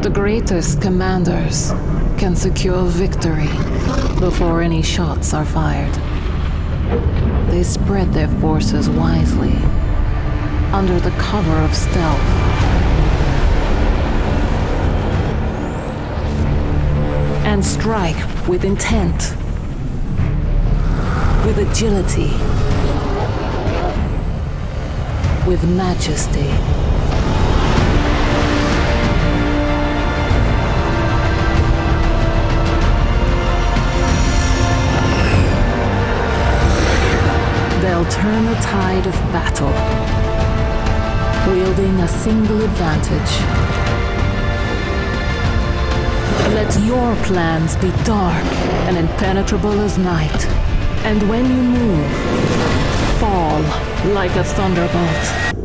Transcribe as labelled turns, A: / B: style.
A: The greatest commanders can secure victory before any shots are fired. They spread their forces wisely, under the cover of stealth. And strike with intent, with agility, with majesty. They'll turn the tide of battle, wielding a single advantage. Let your plans be dark and impenetrable as night, and when you move, fall like a thunderbolt.